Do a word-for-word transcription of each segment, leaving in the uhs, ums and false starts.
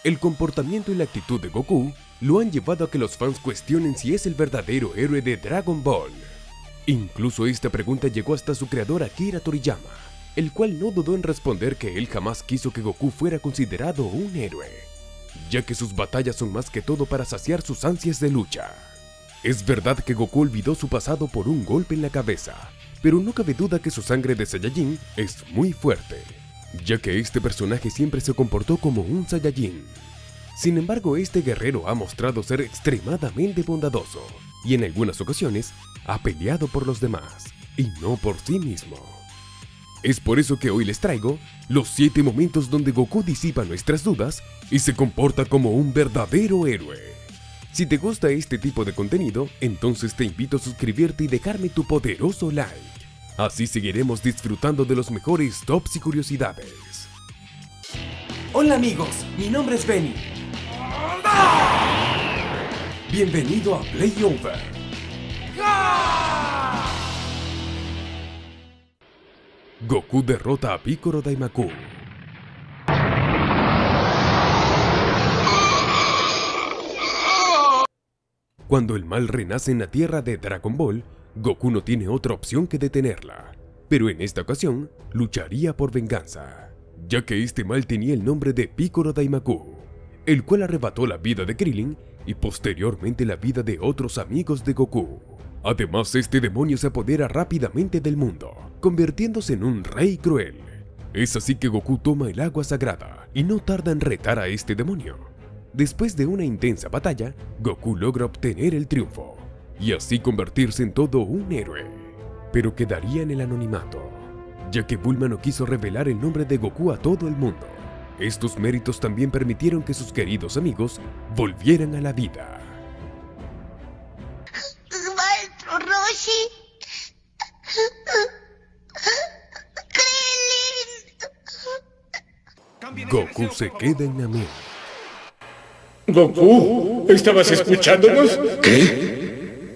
El comportamiento y la actitud de Goku lo han llevado a que los fans cuestionen si es el verdadero héroe de Dragon Ball. Incluso esta pregunta llegó hasta su creador Akira Toriyama, el cual no dudó en responder que él jamás quiso que Goku fuera considerado un héroe, ya que sus batallas son más que todo para saciar sus ansias de lucha. Es verdad que Goku olvidó su pasado por un golpe en la cabeza, pero no cabe duda que su sangre de Saiyajin es muy fuerte, ya que este personaje siempre se comportó como un Saiyajin. Sin embargo, este guerrero ha mostrado ser extremadamente bondadoso, y en algunas ocasiones ha peleado por los demás, y no por sí mismo. Es por eso que hoy les traigo los siete momentos donde Goku disipa nuestras dudas y se comporta como un verdadero héroe. Si te gusta este tipo de contenido, entonces te invito a suscribirte y dejarme tu poderoso like. Así seguiremos disfrutando de los mejores tops y curiosidades. Hola amigos, mi nombre es Benny. Bienvenido a Play Over. Goku derrota a Piccolo Daimaku. Cuando el mal renace en la tierra de Dragon Ball, Goku no tiene otra opción que detenerla, pero en esta ocasión lucharía por venganza, ya que este mal tenía el nombre de Piccolo Daimaku, el cual arrebató la vida de Krillin y posteriormente la vida de otros amigos de Goku. Además, este demonio se apodera rápidamente del mundo, convirtiéndose en un rey cruel. Es así que Goku toma el agua sagrada y no tarda en retar a este demonio. Después de una intensa batalla, Goku logra obtener el triunfo, y así convertirse en todo un héroe. Pero quedaría en el anonimato, ya que Bulma no quiso revelar el nombre de Goku a todo el mundo. Estos méritos también permitieron que sus queridos amigos volvieran a la vida. Maestro Roshi. Krillin. Goku se queda en Namek. Goku, ¿estabas escuchándonos? ¿Qué?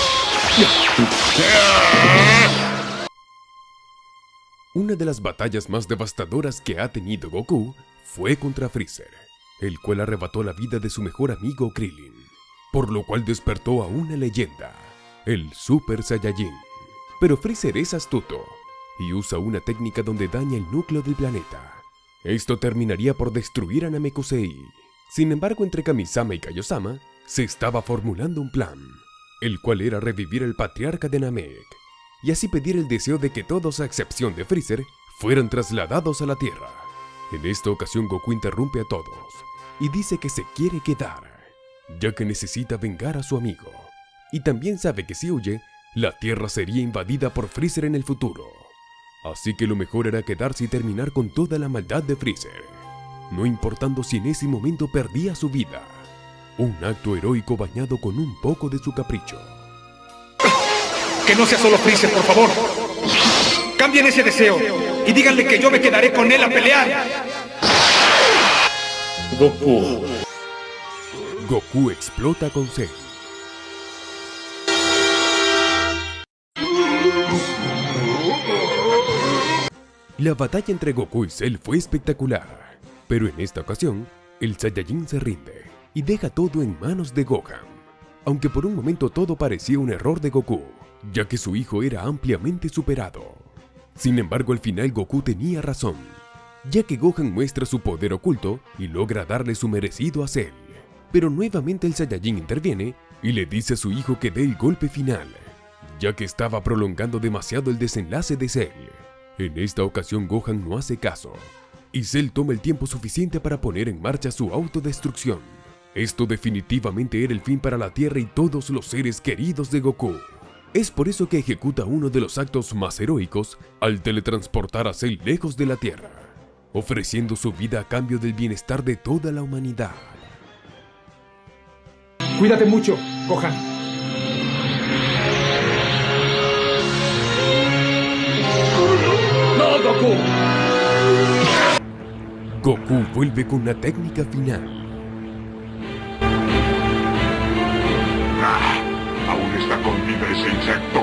Una de las batallas más devastadoras que ha tenido Goku fue contra Freezer, el cual arrebató la vida de su mejor amigo Krillin, por lo cual despertó a una leyenda, el Super Saiyajin. Pero Freezer es astuto y usa una técnica donde daña el núcleo del planeta. Esto terminaría por destruir a Namekusei. Sin embargo, entre Kamisama y Kaiosama se estaba formulando un plan, el cual era revivir al patriarca de Namek, y así pedir el deseo de que todos a excepción de Freezer fueran trasladados a la Tierra. En esta ocasión Goku interrumpe a todos y dice que se quiere quedar, ya que necesita vengar a su amigo, y también sabe que si huye, la Tierra sería invadida por Freezer en el futuro. Así que lo mejor era quedarse y terminar con toda la maldad de Freezer, no importando si en ese momento perdía su vida. Un acto heroico bañado con un poco de su capricho. Que no sea solo Freezer, por favor. Cambien ese deseo y díganle que yo me quedaré con él a pelear. Goku. Goku explota con Cell. La batalla entre Goku y Cell fue espectacular, pero en esta ocasión, el Saiyajin se rinde y deja todo en manos de Gohan. Aunque por un momento todo parecía un error de Goku, ya que su hijo era ampliamente superado. Sin embargo, al final Goku tenía razón, ya que Gohan muestra su poder oculto y logra darle su merecido a Cell. Pero nuevamente el Saiyajin interviene y le dice a su hijo que dé el golpe final, ya que estaba prolongando demasiado el desenlace de Cell. En esta ocasión Gohan no hace caso, y Cell toma el tiempo suficiente para poner en marcha su autodestrucción. Esto definitivamente era el fin para la Tierra y todos los seres queridos de Goku. Es por eso que ejecuta uno de los actos más heroicos al teletransportar a Cell lejos de la Tierra, ofreciendo su vida a cambio del bienestar de toda la humanidad. Cuídate mucho, Gohan. ¡No, Goku! Goku vuelve con la técnica final. Aún está con vida ese insecto.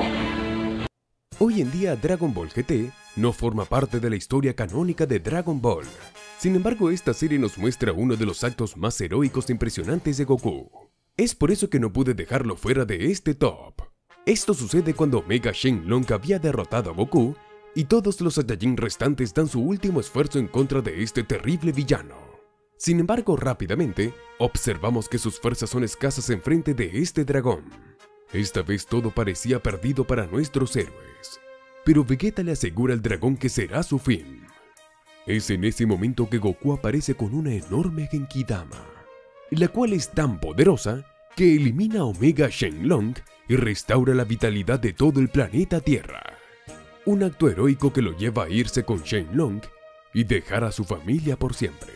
Hoy en día Dragon Ball G T no forma parte de la historia canónica de Dragon Ball, Sin embargo, esta serie nos muestra uno de los actos más heroicos e impresionantes de Goku. Es por eso que no pude dejarlo fuera de este top. Esto sucede cuando Omega Shenlong había derrotado a Goku y todos los Saiyajin restantes dan su último esfuerzo en contra de este terrible villano. Sin embargo, rápidamente, observamos que sus fuerzas son escasas enfrente de este dragón. Esta vez todo parecía perdido para nuestros héroes, pero Vegeta le asegura al dragón que será su fin. Es en ese momento que Goku aparece con una enorme Genkidama, la cual es tan poderosa que elimina a Omega Shenlong y restaura la vitalidad de todo el planeta Tierra. Un acto heroico que lo lleva a irse con Shenlong y dejar a su familia por siempre.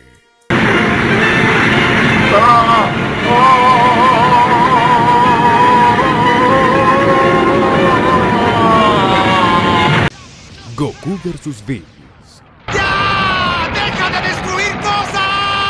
Goku versus Bills. ¡Ya! ¡Deja de destruir cosas!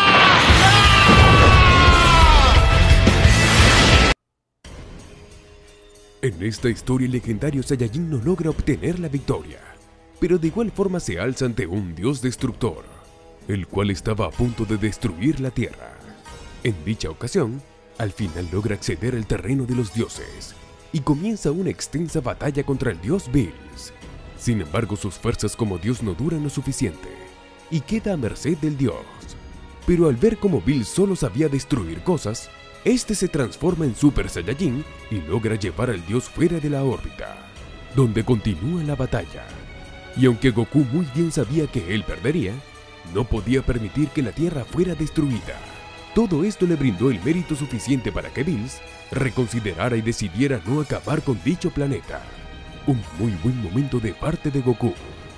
En esta historia el legendario Saiyajin no logra obtener la victoria, pero de igual forma se alza ante un dios destructor, el cual estaba a punto de destruir la Tierra. En dicha ocasión, al final logra acceder al terreno de los dioses, y comienza una extensa batalla contra el dios Bills. Sin embargo, sus fuerzas como dios no duran lo suficiente, y queda a merced del dios. Pero al ver cómo Bills solo sabía destruir cosas, este se transforma en Super Saiyajin y logra llevar al dios fuera de la órbita, donde continúa la batalla. Y aunque Goku muy bien sabía que él perdería, no podía permitir que la Tierra fuera destruida. Todo esto le brindó el mérito suficiente para que Bills reconsiderara y decidiera no acabar con dicho planeta. Un muy buen momento de parte de Goku.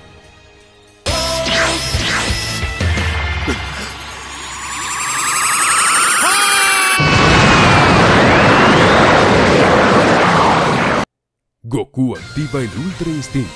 Goku activa el Ultra Instinto.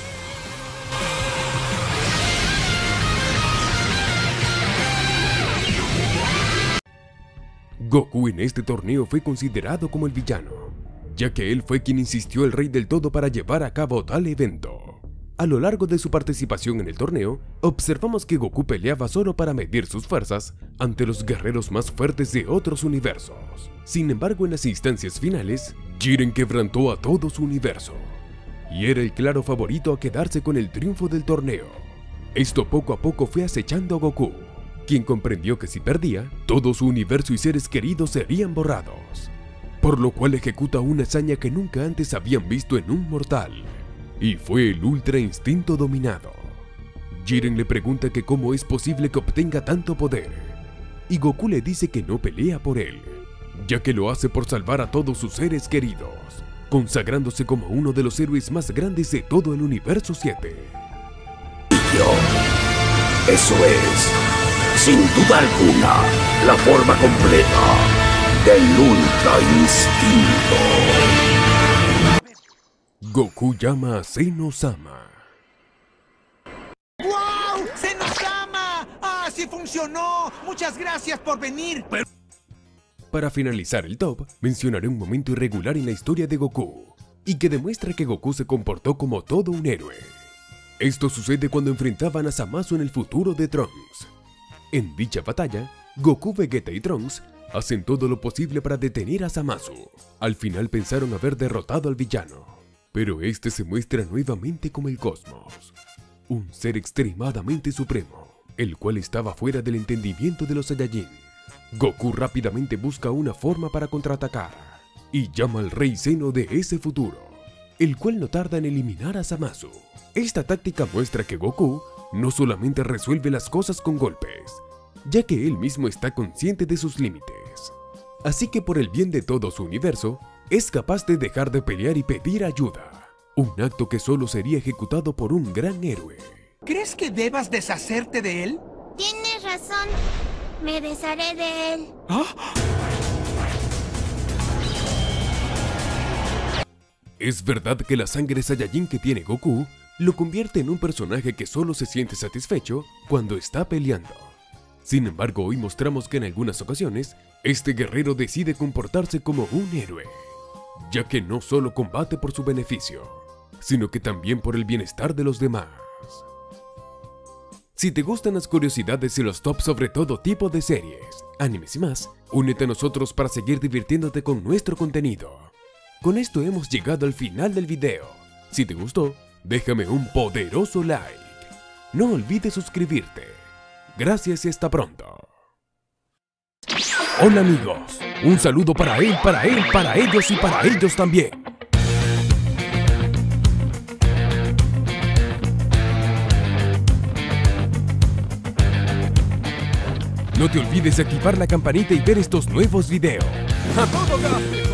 Goku en este torneo fue considerado como el villano, ya que él fue quien insistió al Rey del Todo para llevar a cabo tal evento. A lo largo de su participación en el torneo, observamos que Goku peleaba solo para medir sus fuerzas ante los guerreros más fuertes de otros universos. Sin embargo, en las instancias finales, Jiren quebrantó a todo su universo, y era el claro favorito a quedarse con el triunfo del torneo. Esto poco a poco fue acechando a Goku, quien comprendió que si perdía, todo su universo y seres queridos serían borrados, por lo cual ejecuta una hazaña que nunca antes habían visto en un mortal, y fue el Ultra Instinto dominado. Jiren le pregunta que cómo es posible que obtenga tanto poder, y Goku le dice que no pelea por él, ya que lo hace por salvar a todos sus seres queridos, consagrándose como uno de los héroes más grandes de todo el universo siete. Eso es, sin duda alguna, la forma completa del Ultra Instinto. Goku llama a Zeno-sama. ¡Wow! ¡Zeno-sama! ¡Ah, sí funcionó! ¡Muchas gracias por venir! Para finalizar el top, mencionaré un momento irregular en la historia de Goku, y que demuestra que Goku se comportó como todo un héroe. Esto sucede cuando enfrentaban a Zamasu en el futuro de Trunks. En dicha batalla, Goku, Vegeta y Trunks hacen todo lo posible para detener a Zamasu. Al final pensaron haber derrotado al villano, pero este se muestra nuevamente como el Cosmos, un ser extremadamente supremo, el cual estaba fuera del entendimiento de los Saiyajin. Goku rápidamente busca una forma para contraatacar, y llama al Rey Zeno de ese futuro, el cual no tarda en eliminar a Zamasu. Esta táctica muestra que Goku no solamente resuelve las cosas con golpes, ya que él mismo está consciente de sus límites. Así que por el bien de todo su universo, es capaz de dejar de pelear y pedir ayuda, un acto que solo sería ejecutado por un gran héroe. ¿Crees que debas deshacerte de él? Tienes razón. Me desharé de él. ¿Ah? Es verdad que la sangre Saiyajin que tiene Goku lo convierte en un personaje que solo se siente satisfecho cuando está peleando. Sin embargo, hoy mostramos que en algunas ocasiones, este guerrero decide comportarse como un héroe, ya que no solo combate por su beneficio, sino que también por el bienestar de los demás. Si te gustan las curiosidades y los tops sobre todo tipo de series, animes y más, únete a nosotros para seguir divirtiéndote con nuestro contenido. Con esto hemos llegado al final del video. Si te gustó, déjame un poderoso like. No olvides suscribirte. Gracias y hasta pronto. Hola amigos, un saludo para él, para él, para ellos y para ellos también. No te olvides de activar la campanita y ver estos nuevos videos. ¡A todo gas!